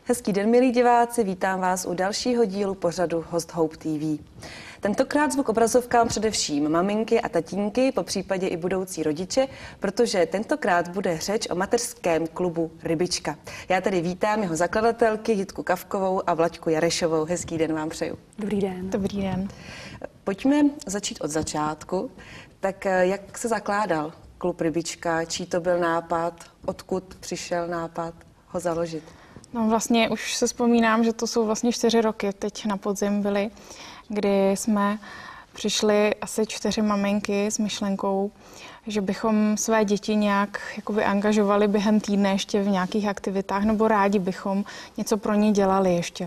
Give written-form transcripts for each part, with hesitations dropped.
Hezký den, milí diváci, vítám vás u dalšího dílu pořadu Host Hope TV. Tentokrát zvuk obrazovkám především maminky a tatínky, po případě i budoucí rodiče, protože tentokrát bude řeč o mateřském klubu Rybička. Já tady vítám jeho zakladatelky Jitku Kavkovou a Vlaďku Jarešovou. Hezký den vám přeju. Dobrý den. Dobrý den. Pojďme začít od začátku. Tak jak se zakládal klub Rybička? Čí to byl nápad? Odkud přišel nápad ho založit? No vlastně už se vzpomínám, že to jsou vlastně 4 roky, teď na podzim byly, kdy jsme přišli asi 4 maminky s myšlenkou, že bychom své děti nějak jakoby angažovali během týdne ještě v nějakých aktivitách, nebo rádi bychom něco pro ně dělali ještě.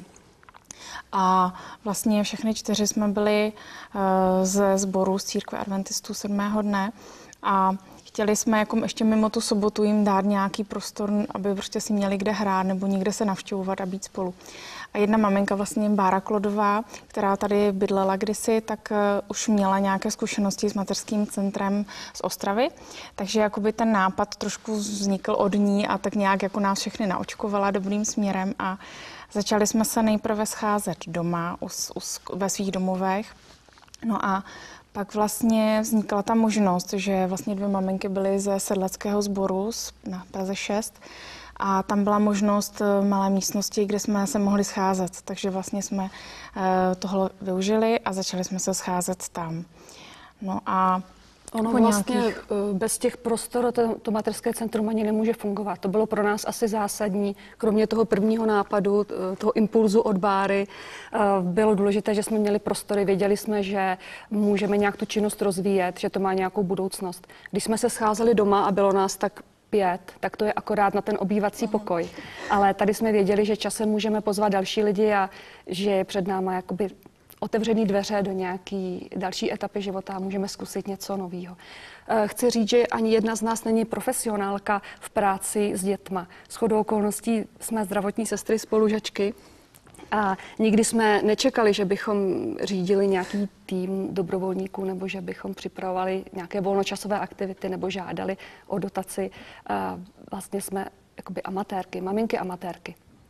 A vlastně všechny 4 jsme byli ze sboru z církve adventistů 7. dne a chtěli jsme jako ještě mimo tu sobotu jim dát nějaký prostor, aby prostě si měli kde hrát nebo někde se navštěvovat a být spolu. A jedna maminka, vlastně Bára Klodová, která tady bydlela kdysi, tak už měla nějaké zkušenosti s mateřským centrem z Ostravy. Takže jakoby ten nápad trošku vznikl od ní a tak nějak jako nás všechny naočkovala dobrým směrem a začali jsme se nejprve scházet doma ve svých domovech. No a pak vlastně vznikla ta možnost, že vlastně 2 maminky byly ze sedleckého sboru na Praze 6 a tam byla možnost malé místnosti, kde jsme se mohli scházet. Takže vlastně jsme tohle využili a začali jsme se scházet tam. No a ono vlastně bez těch prostor to mateřské centrum ani nemůže fungovat. To bylo pro nás asi zásadní. Kromě toho prvního nápadu, toho impulzu od Báry, bylo důležité, že jsme měli prostory, věděli jsme, že můžeme nějak tu činnost rozvíjet, že to má nějakou budoucnost. Když jsme se scházeli doma a bylo nás tak 5, tak to je akorát na ten obývací pokoj. Ale tady jsme věděli, že časem můžeme pozvat další lidi a že je před náma jakoby otevřený dveře do nějaký další etapy života a můžeme zkusit něco nového. Chci říct, že ani jedna z nás není profesionálka v práci s dětma. Shodou okolností jsme zdravotní sestry spolužačky a nikdy jsme nečekali, že bychom řídili nějaký tým dobrovolníků nebo že bychom připravovali nějaké volnočasové aktivity nebo žádali o dotaci. Vlastně jsme jakoby amatérky, maminky amatérky.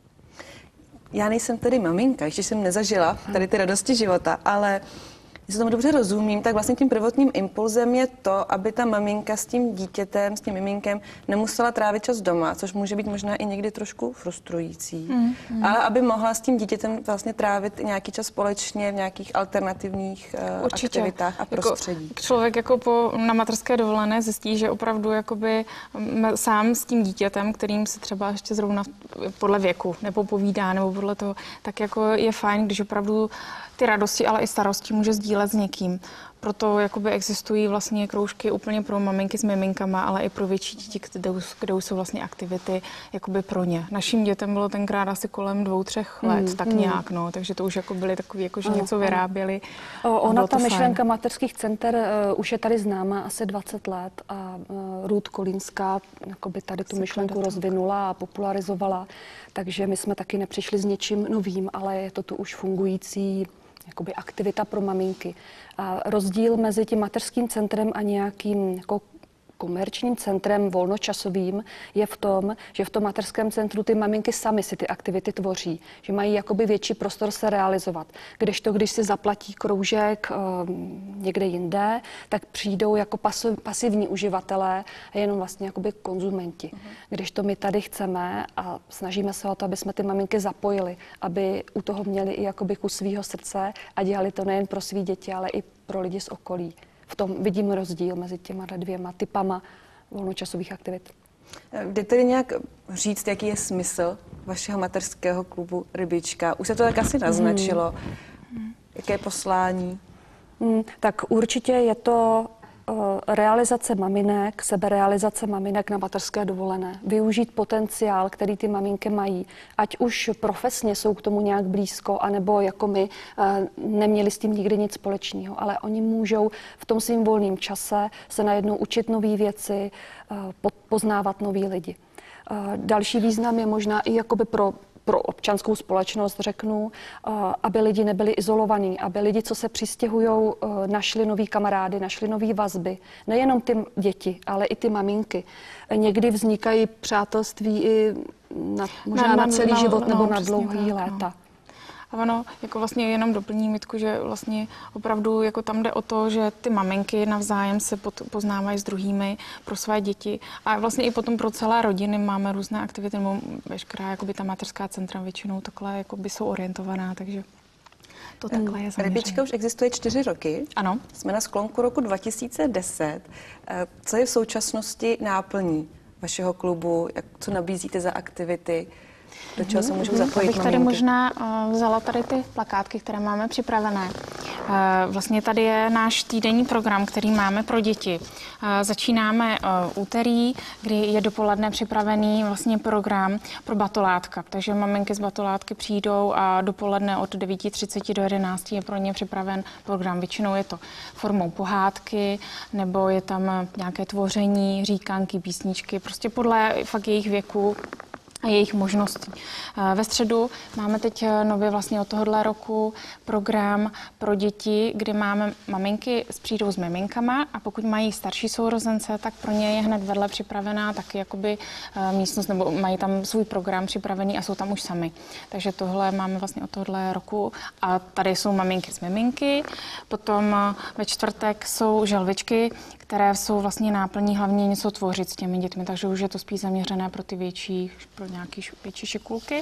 Já nejsem tedy maminka, ještě jsem nezažila tady ty radosti života, ale jestli tomu dobře rozumím, tak vlastně tím prvotním impulzem je to, aby ta maminka s tím dítětem, s tím miminkem nemusela trávit čas doma, což může být možná i někdy trošku frustrující, ale aby mohla s tím dítětem vlastně trávit nějaký čas společně v nějakých alternativních aktivitách a prostředí. Jako člověk na mateřské dovolené zjistí, že opravdu jakoby sám s tím dítětem, kterým se třeba ještě zrovna podle věku nebo povídá, nebo podle toho, tak jako je fajn, když opravdu ty radosti, ale i starosti může sdílet s někým. Proto jakoby existují vlastně kroužky úplně pro maminky s miminkama, ale i pro větší děti, kde už jsou vlastně aktivity jakoby pro ně. Naším dětem bylo tenkrát asi kolem 2-3 let, tak nějak, no, takže to už jako byly takový, jako že něco vyráběli. Ona ta myšlenka mateřských center už je tady známa asi 20 let a Ruth Kolínská jakoby tady tu myšlenku rozvinula a popularizovala, takže my jsme taky nepřišli s něčím novým, ale je to tu už fungující jakoby aktivita pro maminky. A rozdíl mezi tím mateřským centrem a nějakým jako komerčním centrem volnočasovým je v tom, že v tom mateřském centru ty maminky samy si ty aktivity tvoří, že mají jakoby větší prostor se realizovat. Kdežto, když si zaplatí kroužek někde jinde, tak přijdou jako pasivní uživatelé a jenom vlastně jakoby konzumenti. Kdežto my tady chceme a snažíme se o to, aby jsme ty maminky zapojili, aby u toho měli i jakoby kus svýho srdce a dělali to nejen pro svý děti, ale i pro lidi z okolí. V tom vidím rozdíl mezi těma 2 typama volnočasových aktivit. Jde tedy nějak říct, jaký je smysl vašeho mateřského klubu Rybička? Už se to tak asi naznačilo. Jaké je poslání? Tak určitě je to realizace maminek, seberealizace maminek na mateřské dovolené. Využít potenciál, který ty maminky mají. Ať už profesně jsou k tomu nějak blízko, anebo jako my neměli s tím nikdy nic společného. Ale oni můžou v tom svým volném čase se najednou učit nové věci, poznávat nový lidi. Další význam je možná i jakoby pro občanskou společnost, řeknu, aby lidi nebyli izolovaní, aby lidi, co se přistěhují, našli nový kamarády, našli nový vazby. Nejenom ty děti, ale i ty maminky. Někdy vznikají přátelství i možná na celý život nebo na přesně dlouhý tak, léta. A ono jako vlastně jenom doplním, Mitku, že vlastně opravdu jako tam jde o to, že ty maminky navzájem se poznávají s druhými pro své děti a vlastně i potom pro celé rodiny máme různé aktivity, nebo veškerá jakoby ta mateřská centra většinou takhle jakoby jsou orientovaná, takže to takhle je zaměřené. Rybička už existuje 4 roky. Ano. Jsme na sklonku roku 2010. Co je v současnosti náplní vašeho klubu? Co nabízíte za aktivity? Do čeho se můžou zapojit Abych tady maminky? možná vzala tady ty plakátky, které máme připravené. Vlastně tady je náš týdenní program, který máme pro děti. Začínáme úterý, kdy je dopoledne připravený vlastně program pro batolátka. Takže maminky z batolátky přijdou a dopoledne od 9:30 do 11 je pro ně připraven program. Většinou je to formou pohádky, nebo je tam nějaké tvoření, říkanky, písničky, prostě podle fakt jejich věku a jejich možností. Ve středu máme teď nově vlastně od tohohle roku program pro děti, kde máme maminky přijdou s miminkama a pokud mají starší sourozence, tak pro ně je hned vedle připravená taky jakoby místnost, nebo mají tam svůj program připravený a jsou tam už sami. Takže tohle máme vlastně od tohohle roku a tady jsou maminky s miminky. Potom ve čtvrtek jsou želvičky, které jsou vlastně náplní hlavně něco tvořit s těmi dětmi, takže už je to spíš zaměřené pro ty větší, pro nějaké větší šikulky.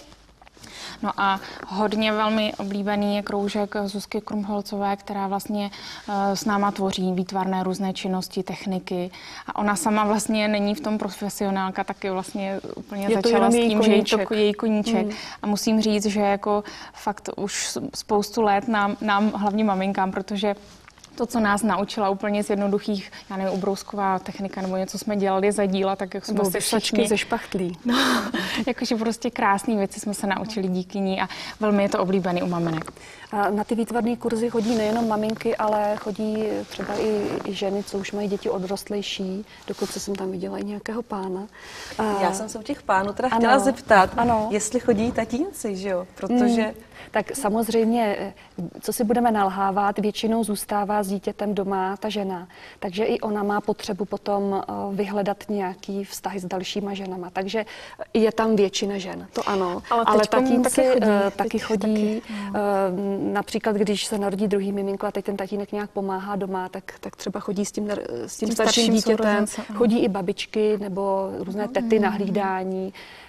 No a hodně velmi oblíbený je kroužek Zuzky Krumholcové, která vlastně s náma tvoří výtvarné různé činnosti, techniky. A ona sama vlastně není v tom profesionálka, taky vlastně úplně začala s tím, že je to její koníček. A musím říct, že jako fakt už spoustu let nám hlavně maminkám, protože to, co nás naučila úplně z jednoduchých, já nevím, ubrousková technika nebo něco jsme dělali za díla, tak jak jsme se všichni ze špachtlí. No, jakože prostě krásné věci jsme se naučili díky ní a velmi je to oblíbený u maminek. A na ty výtvarné kurzy chodí nejenom maminky, ale chodí třeba i ženy, co už mají děti odrostlejší. Dokonce jsem tam viděla i nějakého pána. Já jsem se u těch pánů teda chtěla zeptat, jestli chodí tatínci, že jo? Protože... Tak samozřejmě, co si budeme nalhávat, většinou zůstává s dítětem doma ta žena. Takže i ona má potřebu potom vyhledat nějaký vztahy s dalšíma ženama. Takže je tam většina žen, to ano. Ale tatínci taky chodí. Například, když se narodí druhý miminko a teď ten tatínek nějak pomáhá doma, tak třeba chodí s tím starším dítětem. Chodí i babičky nebo různé tety na hlídání.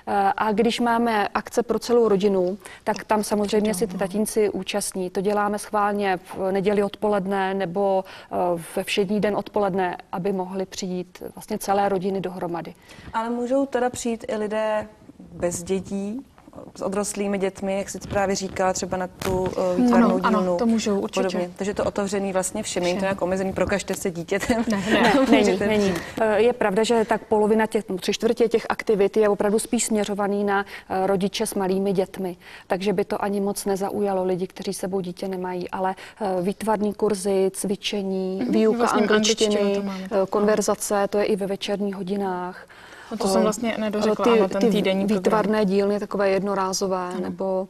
A když máme akce pro celou rodinu, tak tam samozřejmě si ty tatínci účastní. To děláme schválně v neděli odpoledne nebo ve všední den odpoledne, aby mohli přijít vlastně celé rodiny dohromady. Ale můžou teda přijít i lidé bez dětí, s odrostlými dětmi, jak jsi právě říkala, třeba na tu výtvarnou dílnu. Ano, to můžou určitě. Podobně. Takže to otevřený vlastně všem, není to nějak omezený, prokažte se dítětem. Není. Je pravda, že tak polovina těch, 3/4 těch aktivit je opravdu spíš směřovaný na rodiče s malými dětmi. Takže by to ani moc nezaujalo lidi, kteří sebou dítě nemají, ale výtvarný kurzy, cvičení, výuka vlastně angličtiny, konverzace, to je i ve večerních hodinách. No to jsem vlastně nedořekla, ten týdenní výtvarné dílny, takové jednorázové, nebo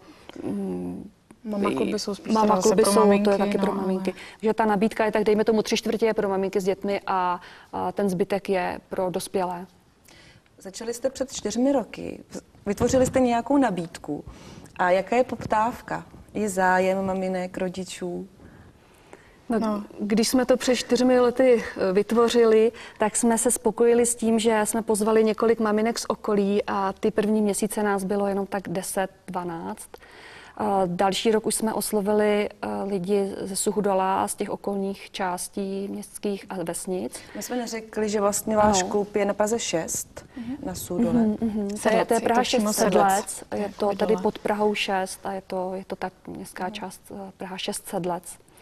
Mama kluby jsou spíš to je taky pro maminky. Že ta nabídka je tak, dejme tomu 3/4 je pro maminky s dětmi a ten zbytek je pro dospělé. Začali jste před 4 roky, vytvořili jste nějakou nabídku. A jaká je poptávka? Je zájem maminek, rodičů? No, když jsme to před 4 lety vytvořili, tak jsme se spokojili s tím, že jsme pozvali několik maminek z okolí a ty první měsíce nás bylo jenom tak 10-12. Další rok už jsme oslovili lidi ze Suchodola a z těch okolních částí městských a vesnic. My jsme neřekli, že vlastně váš klub je na Praze 6, na Suchodole. To je Praha 6 Sedlec, je to tady pod Prahou 6 a je to tak městská část Praha 6 Sedlec.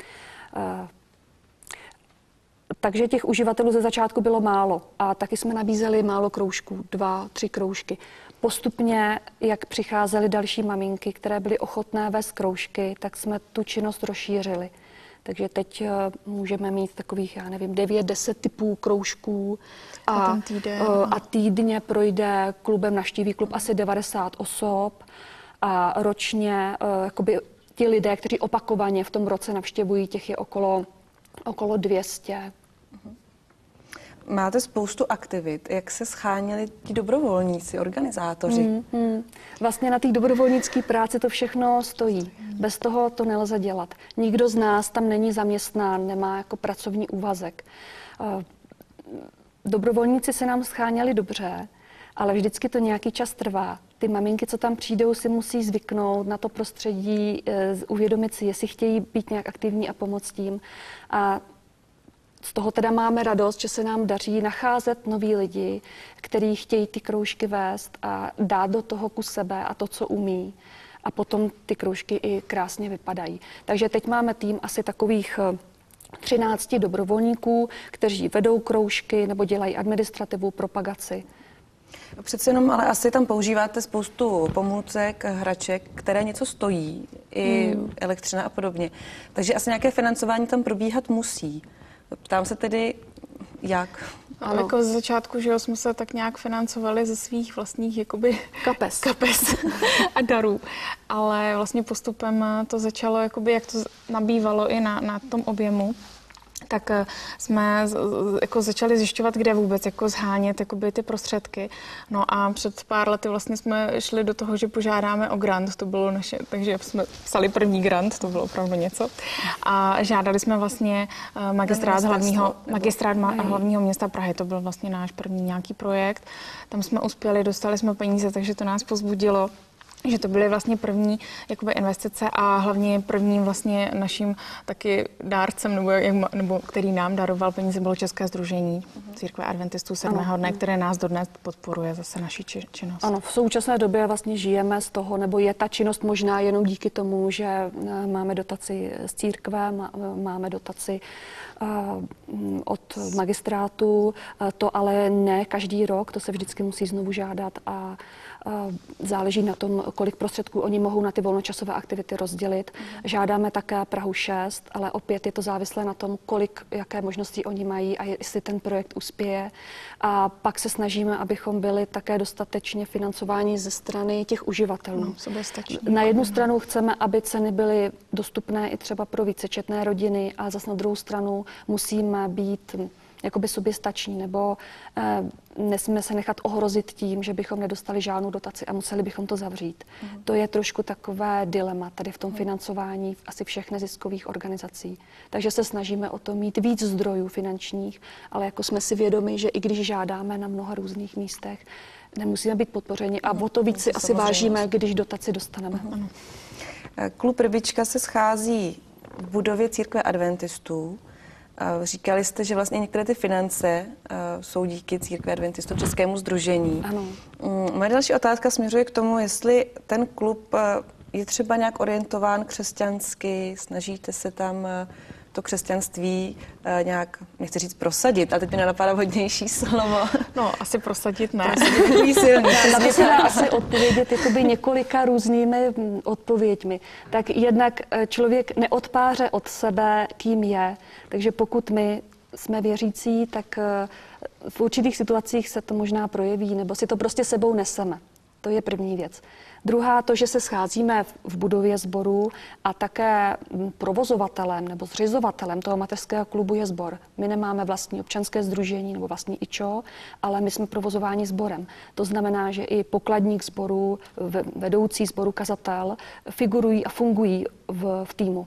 Takže těch uživatelů ze začátku bylo málo a taky jsme nabízeli málo kroužků, 2-3 kroužky. Postupně, jak přicházely další maminky, které byly ochotné vést kroužky, tak jsme tu činnost rozšířili. Takže teď můžeme mít takových, 9-10 typů kroužků a týdně projde klubem, navštíví klub asi 90 osob a ročně jakoby ti lidé, kteří opakovaně v tom roce navštěvují, těch je okolo 200. máte spoustu aktivit. Jak se scháněli ti dobrovolníci, organizátoři? Vlastně na té dobrovolnické práci to všechno stojí. Bez toho to nelze dělat. Nikdo z nás tam není zaměstnán, nemá jako pracovní úvazek. Dobrovolníci se nám scháněli dobře, ale vždycky to nějaký čas trvá. Ty maminky, co tam přijdou, si musí zvyknout na to prostředí, uvědomit si, jestli chtějí být nějak aktivní a pomoct tím. A z toho teda máme radost, že se nám daří nacházet noví lidi, kteří chtějí ty kroužky vést a dát do toho kus sebe a to, co umí. A potom ty kroužky i krásně vypadají. Takže teď máme tým asi takových 13 dobrovolníků, kteří vedou kroužky nebo dělají administrativu, propagaci. Přece jenom, ale asi tam používáte spoustu pomůcek, hraček, které něco stojí, i elektřina a podobně. Takže asi nějaké financování tam probíhat musí. Ptám se tedy, jak? Ano. Jako z začátku, že jsme se tak nějak financovali ze svých vlastních jakoby kapes a darů. Ale vlastně postupem to začalo, jakoby, jak to nabývalo i na tom objemu, tak jsme jako začali zjišťovat, kde vůbec jako zhánět jakoby ty prostředky. No a před pár lety vlastně jsme šli do toho, že požádáme o grant, to bylo naše, takže jsme psali první grant, to bylo opravdu něco. A žádali jsme vlastně magistrát hlavního města Prahy, to byl vlastně náš první nějaký projekt. Tam jsme uspěli, dostali jsme peníze, takže to nás povzbudilo, že to byly vlastně první jakoby investice a hlavně prvním vlastně naším taky dárcem, nebo který nám daroval peníze, bylo České sdružení Církve adventistů 7. dne, které nás dodnes podporuje zase naši činnost. Ano, v současné době vlastně žijeme z toho, nebo je ta činnost možná jenom díky tomu, že máme dotaci z církve, máme dotaci od magistrátu, to ale ne každý rok, to se vždycky musí znovu žádat a záleží na tom, kolik prostředků oni mohou na ty volnočasové aktivity rozdělit. Žádáme také Prahu 6, ale opět je to závislé na tom, jaké možnosti oni mají a jestli ten projekt uspěje. A pak se snažíme, abychom byli také dostatečně financováni ze strany těch uživatelů. Na jednu stranu chceme, aby ceny byly dostupné i třeba pro vícečetné rodiny a zase na druhou stranu musíme být jakoby soběstační, nebo nesmíme se nechat ohrozit tím, že bychom nedostali žádnou dotaci a museli bychom to zavřít. To je trošku takové dilema tady v tom financování asi všech neziskových organizací. Takže se snažíme o to mít víc zdrojů finančních, ale jako jsme si vědomi, že i když žádáme na mnoha různých místech, nemusíme být podpořeni a o to víc si asi vážíme, když dotaci dostaneme. Klub Rybička se schází v budově Církve adventistů. Říkali jste, že vlastně některé ty finance jsou díky Církvi adventistů Českému sdružení. Ano. Moje další otázka směřuje k tomu, jestli ten klub je třeba nějak orientován křesťansky, snažíte se tam to křesťanství nějak, nechci říct prosadit, ale teď mi nenapadá vhodnější slovo. No, asi prosadit ne. Na to se dá asi odpovědět jakoby několika různými odpověďmi. Tak jednak člověk neodpáře od sebe, kým je. Takže pokud my jsme věřící, tak v určitých situacích se to možná projeví, nebo si to prostě sebou neseme. To je první věc. Druhá to, že se scházíme v budově sboru a také provozovatelem nebo zřizovatelem toho mateřského klubu je sbor. My nemáme vlastní občanské sdružení nebo vlastní IČO, ale my jsme provozováni sborem. To znamená, že i pokladník sboru, vedoucí sboru, kazatel figurují a fungují v týmu.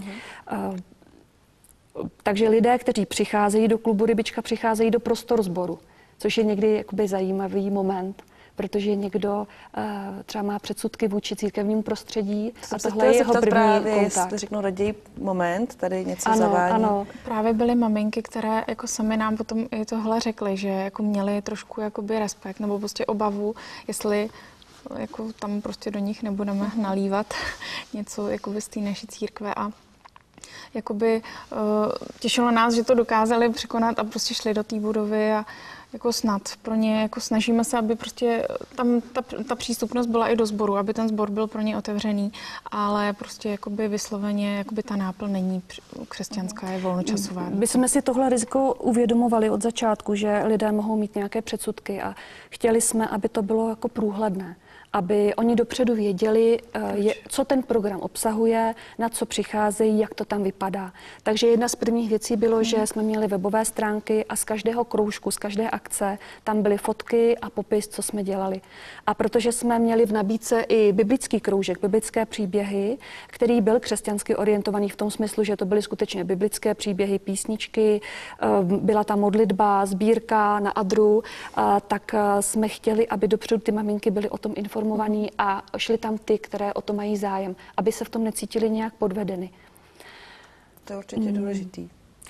Takže lidé, kteří přicházejí do klubu Rybička, přicházejí do prostor sboru, což je někdy jakoby zajímavý moment, protože někdo třeba má předsudky vůči církevnímu prostředí a tohle je jeho první kontakt. Jestli řeknu raději moment, tady něco zavání. Ano. Právě byly maminky, které jako sami nám potom i tohle řekly, že jako měly trošku jakoby respekt nebo prostě obavu, jestli jako tam prostě do nich nebudeme nalívat něco jakoby z té naší církve a jakoby těšilo nás, že to dokázali překonat a prostě šli do té budovy a jako snad pro ně, jako snažíme se, aby prostě tam ta přístupnost byla i do sboru, aby ten sbor byl pro ně otevřený, ale prostě jakoby vysloveně jakoby ta náplň není křesťanská, je volnočasová. My jsme si tohle riziko uvědomovali od začátku, že lidé mohou mít nějaké předsudky a chtěli jsme, aby to bylo jako průhledné. aby oni dopředu věděli, co ten program obsahuje, na co přicházejí, jak to tam vypadá. Takže jedna z prvních věcí bylo, že jsme měli webové stránky a z každého kroužku, z každé akce, tam byly fotky a popis, co jsme dělali. A protože jsme měli v nabídce i biblický kroužek, biblické příběhy, který byl křesťansky orientovaný v tom smyslu, že to byly skutečně biblické příběhy, písničky, byla tam modlitba, sbírka na adru, tak jsme chtěli, aby dopředu ty maminky byly o tom informovaní a šly tam ty, které o to mají zájem, aby se v tom necítili nějak podvedeny. To je určitě důležitý.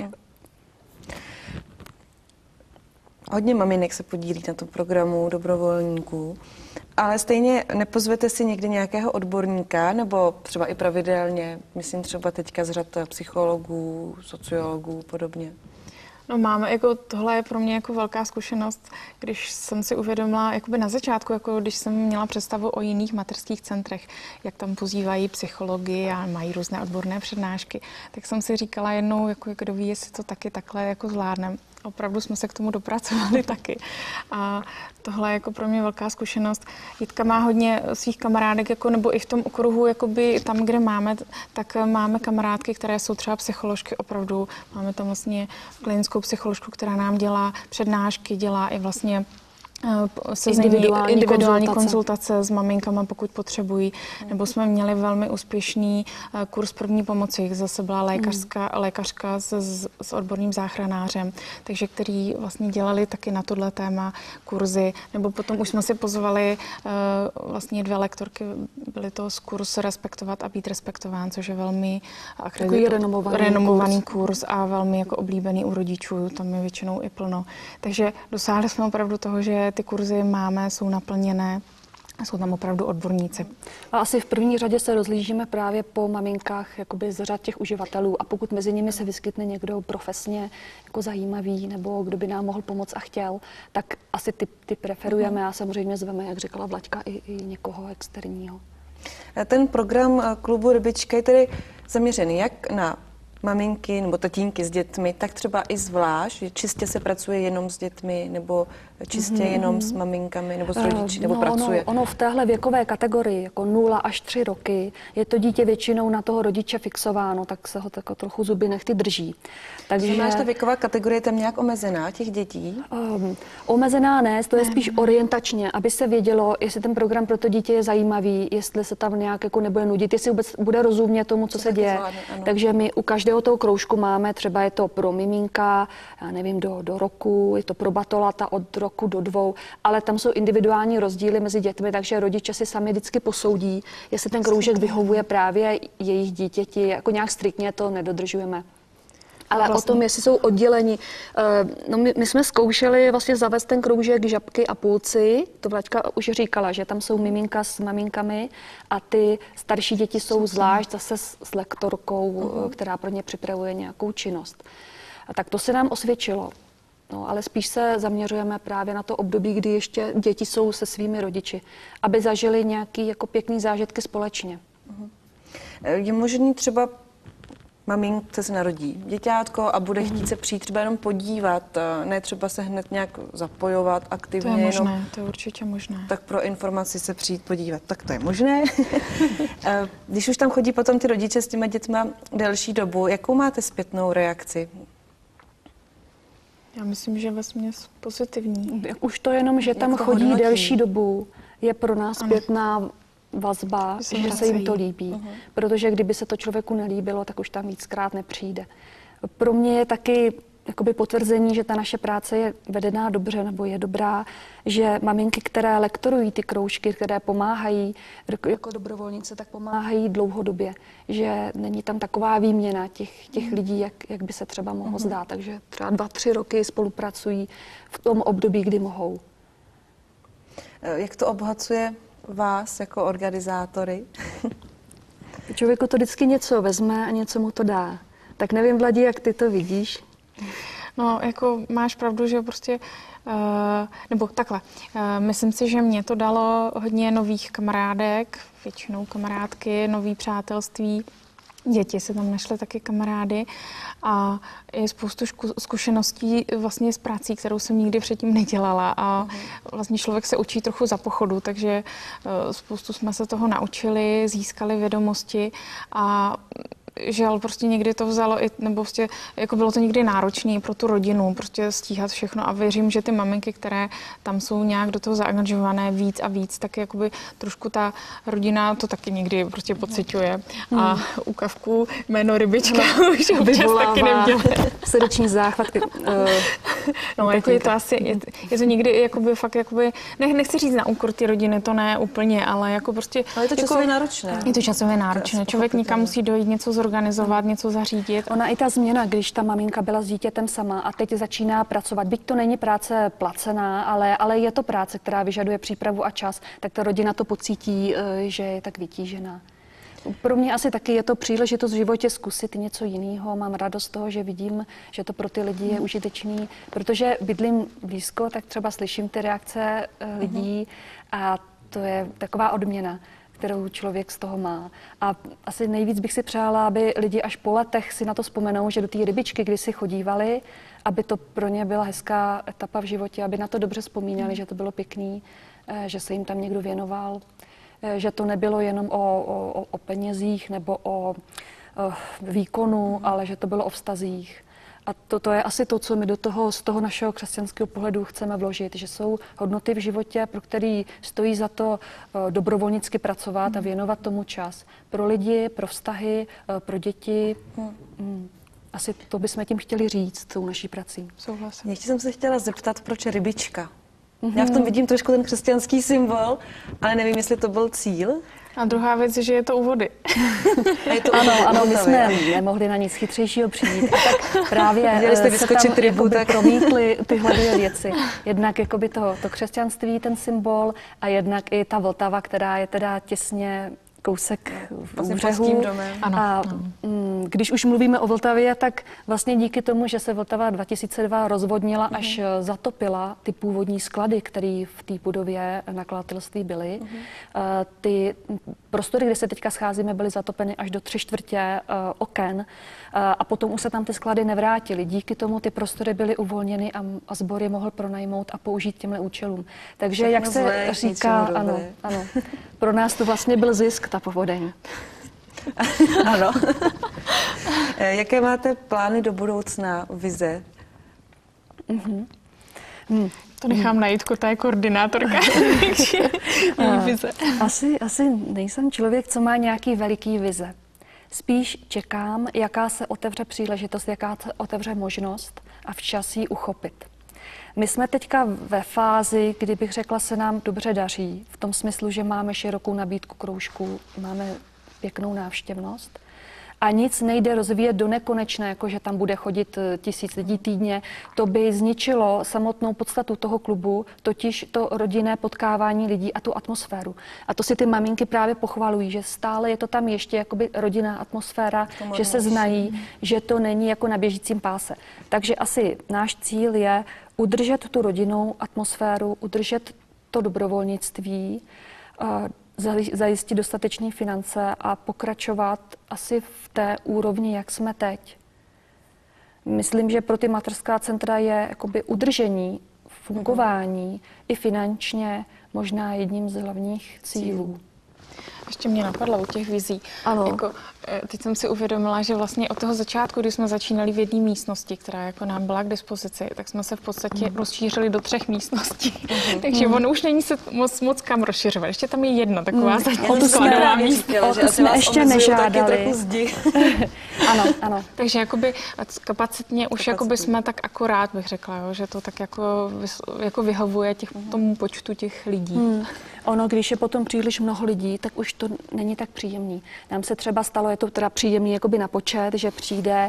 Hodně maminek se podílí na tom programu, dobrovolníků, ale stejně nepozvete si někdy nějakého odborníka, nebo třeba i pravidelně, myslím třeba teďka z řad psychologů, sociologů, podobně. No máme, jako tohle je pro mě jako velká zkušenost, když jsem si uvědomila jakoby na začátku, jako když jsem měla představu o jiných mateřských centrech, jak tam pozývají psychologi a mají různé odborné přednášky, tak jsem si říkala jednou, jako kdo ví, jestli to taky takhle jako zvládnem. Opravdu jsme se k tomu dopracovali taky. A tohle je jako pro mě velká zkušenost. Jitka má hodně svých kamarádek, jako, nebo i v tom okruhu, jakoby tam, kde máme, tak máme kamarádky, které jsou třeba psycholožky opravdu. Máme tam vlastně klinickou psycholožku, která nám dělá přednášky, dělá i vlastně individuální konzultace s maminkama, pokud potřebují. Nebo jsme měli velmi úspěšný kurz první pomoci. Zase byla lékařka s odborným záchranářem, takže který vlastně dělali taky na tohle téma kurzy. Nebo potom už jsme si pozvali vlastně 2 lektorky, byly to z kurzu Respektovat a být respektován, což je velmi renomovaný kurz a velmi jako oblíbený u rodičů, tam je většinou i plno. Takže dosáhli jsme opravdu toho, že ty kurzy máme, jsou naplněné a jsou tam opravdu odborníci. A asi v první řadě se rozhlížíme právě po maminkách jakoby z řad těch uživatelů a pokud mezi nimi se vyskytne někdo profesně jako zajímavý nebo kdo by nám mohl pomoct a chtěl, tak asi ty preferujeme a samozřejmě zveme, jak říkala Vlaďka, i někoho externího. Ten program klubu Rybička je tedy zaměřený jak na maminky nebo tatínky s dětmi, tak třeba i zvlášť, že čistě se pracuje jenom s dětmi nebo čistě jenom s maminkami nebo s rodiči, nebo pracuje? Ono v téhle věkové kategorii, jako 0 až 3 roky, je to dítě většinou na toho rodiče fixováno, tak se ho tako trochu zuby nechty drží. Takže znamená, že ta věková kategorie je tam nějak omezená těch dětí? Omezená ne, to je spíš orientačně, aby se vědělo, jestli ten program pro to dítě je zajímavý, jestli se tam nějak jako nebude nudit, jestli vůbec bude rozumět tomu, co se děje. Takže my u každého toho kroužku máme, třeba je to pro miminka, já nevím, do roku, je to pro batolata od roku do 2, ale tam jsou individuální rozdíly mezi dětmi, takže rodiče si sami vždycky posoudí, jestli ten kroužek vyhovuje právě jejich dítěti, jako nějak striktně to nedodržujeme. Ale vlastně o tom, jestli jsou odděleni. No my jsme zkoušeli vlastně zavést ten kroužek žabky a půlci. To Vlaďka už říkala, že tam jsou miminka s maminkami a ty starší děti jsou zvlášť zase s lektorkou, která pro ně připravuje nějakou činnost. A tak to se nám osvědčilo. No, ale spíš se zaměřujeme právě na to období, kdy ještě děti jsou se svými rodiči, aby zažili nějaký jako pěkný zážitky společně. Je možný třeba mamince se narodí děťátko a bude chtít se přijít třeba jenom podívat, ne třeba se hned nějak zapojovat aktivně. To je možné, to je určitě možné. Tak pro informaci se přijít podívat, tak to je možné. Když už tam chodí potom ty rodiče s těma dětma delší dobu, jakou máte zpětnou reakci? Já myslím, že vesměs pozitivní. Už to jenom, že tam chodí delší dobu, je pro nás zpětná vazba, že se jim to líbí. Protože kdyby se to člověku nelíbilo, tak už tam víckrát nepřijde. Pro mě je taky jakoby potvrzení, že ta naše práce je vedená dobře nebo je dobrá, že maminky, které lektorují ty kroužky, které pomáhají jako dobrovolnice, tak pomáhají dlouhodobě. Že není tam taková výměna těch lidí, jak by se třeba mohlo zdát. Takže třeba 2-3 roky spolupracují v tom období, kdy mohou. Jak to obohacuje vás jako organizátory? Člověku to vždycky něco vezme a něco mu to dá. Tak nevím, Vladi, jak ty to vidíš? No, jako máš pravdu, že prostě, nebo takhle, myslím si, že mě to dalo hodně nových kamarádek, většinou kamarádky, nový přátelství, děti si tam našly taky kamarády a je spoustu zkušeností vlastně s prací, kterou jsem nikdy předtím nedělala a vlastně člověk se učí trochu za pochodu, takže spoustu jsme se toho naučili, získali vědomosti a žel prostě někdy to vzalo, nebo prostě jako bylo to někdy náročné pro tu rodinu, prostě stíhat všechno a věřím, že ty maminky, které tam jsou nějak do toho zaangažované víc a víc, tak jakoby trošku ta rodina to taky někdy prostě pociťuje. A u Kavku jméno Rybička už občas taky neměla. Srdeční záchvat. No, jako je to asi, je to někdy jakoby fakt jakoby, nechci říct na úkor ty rodiny, to ne úplně, ale jako prostě. Ale je to časově náročné. Je to časově náročné. Člověk někam musí dojít, něco zorganizovat, něco zařídit. Ona i ta změna, když ta maminka byla s dítětem sama a teď začíná pracovat, byť to není práce placená, ale je to práce, která vyžaduje přípravu a čas, tak ta rodina to pocítí, že je tak vytížená. Pro mě asi taky je to příležitost v životě zkusit něco jiného. Mám radost z toho, že vidím, že to pro ty lidi je užitečný, protože bydlím blízko, tak třeba slyším ty reakce lidí a to je taková odměna, kterou člověk z toho má. A asi nejvíc bych si přála, aby lidi až po letech si na to vzpomenou, že do té Rybičky kdysi chodívali, aby to pro ně byla hezká etapa v životě, aby na to dobře vzpomínali, že to bylo pěkný, že se jim tam někdo věnoval, že to nebylo jenom o penězích nebo o výkonu, ale že to bylo o vztazích. A to je asi to, co my z toho našeho křesťanského pohledu chceme vložit, že jsou hodnoty v životě, pro který stojí za to dobrovolnicky pracovat a věnovat tomu čas. Pro lidi, pro vztahy, pro děti. Asi to bychom tím chtěli říct, tou naší prací. Souhlasím. Ještě jsem se chtěla zeptat, proč rybička? Já v tom vidím trošku ten křesťanský symbol, ale nevím, jestli to byl cíl. A druhá věc je, že je to u vody. Ano, my jsme nemohli na nic chytřejšího přijít. A tak právě se tam rybu, tak promítly tyhle dvě věci. Jednak jakoby to křesťanství, ten symbol, a jednak i ta Vltava, která je teda těsně kousek v břehu. A když už mluvíme o Vltavě, tak vlastně díky tomu, že se Vltava 2002 rozvodnila, až zatopila ty původní sklady, které v té budově nakladatelství byly. Ty prostory, kde se teďka scházíme, byly zatopeny až do 3/4 oken a potom už se tam ty sklady nevrátily. Díky tomu ty prostory byly uvolněny a sbor je mohl pronajmout a použít těmhle účelům. Takže všechno jak se říká, ano, pro nás to vlastně byl zisk, ta povodeň. Ano. Jaké máte plány do budoucna, vize? To nechám na Jitku, ta je koordinátorka. Vize. Asi nejsem člověk, co má nějaký veliký vize. Spíš čekám, jaká se otevře příležitost, jaká se otevře možnost a včas ji uchopit. My jsme teďka ve fázi, kdy bych řekla, se nám dobře daří, v tom smyslu, že máme širokou nabídku kroužků, máme pěknou návštěvnost a nic nejde rozvíjet do nekonečna, jako že tam bude chodit 1000 lidí týdně. To by zničilo samotnou podstatu toho klubu, totiž to rodinné potkávání lidí a tu atmosféru. A to si ty maminky právě pochvalují, že stále je to tam ještě jakoby rodinná atmosféra, že se znají, že to není jako na běžícím páse. Takže asi náš cíl je udržet tu rodinnou atmosféru, udržet to dobrovolnictví, zajistit dostatečné finance a pokračovat asi v té úrovni, jak jsme teď. Myslím, že pro ty mateřská centra je jakoby udržení, fungování i finančně možná jedním z hlavních cílů. Ještě mě napadlo u těch vizí. Ano. Jako, teď jsem si uvědomila, že vlastně od toho začátku, kdy jsme začínali v jedné místnosti, která jako nám byla k dispozici, tak jsme se v podstatě rozšířili do 3 místností. Takže ono už není se moc kam rozšiřovat. Ještě tam je jedna taková skladová místa. O to jsme ještě nežádali. Ano. Takže jakoby kapacitně už jakoby jsme tak akorát, bych řekla, jo, že to tak jako vyhovuje tomu počtu těch lidí. Ono, když je potom příliš mnoho lidí, tak už to není tak příjemný. Nám se třeba stalo, je to teda příjemný jakoby na počet, že přijde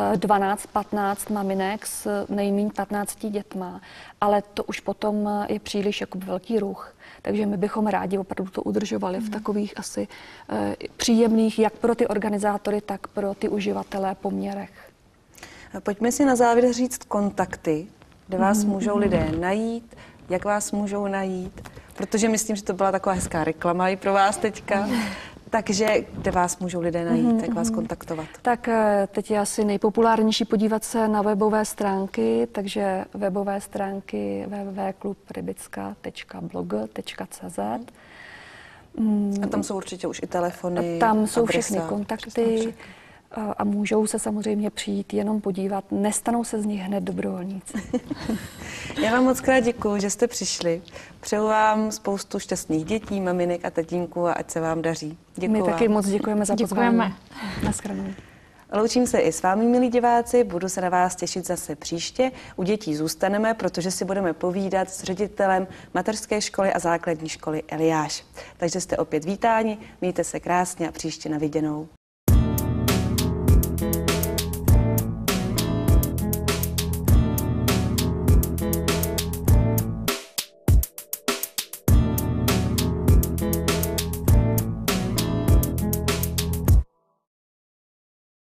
12-15 maminek s nejméně 15 dětma, ale to už potom je příliš jakoby velký ruch. Takže my bychom rádi opravdu to udržovali v takových asi příjemných, jak pro ty organizátory, tak pro ty uživatele poměrech. Pojďme si na závěr říct kontakty, kde vás můžou lidé najít, jak vás můžou najít, protože myslím, že to byla taková hezká reklama i pro vás teďka. Takže kde vás můžou lidé najít, jak vás kontaktovat? Tak teď je asi nejpopulárnější podívat se na webové stránky, takže webové stránky www.klubrybicka.blog.cz. A tam jsou určitě už i telefony, tam jsou adresa, všechny kontakty a můžou se samozřejmě přijít jenom podívat. Nestanou se z nich hned dobrovolníci. Já vám moc krát děkuju, že jste přišli. Přeju vám spoustu šťastných dětí, maminek a tatínků a ať se vám daří. Děkuju. My taky vám. moc děkujeme za pozvání. Naschledanou. Loučím se i s vámi, milí diváci, budu se na vás těšit zase příště. U dětí zůstaneme, protože si budeme povídat s ředitelem mateřské školy a základní školy Eliáš. Takže jste opět vítáni, mějte se krásně a příště na viděnou.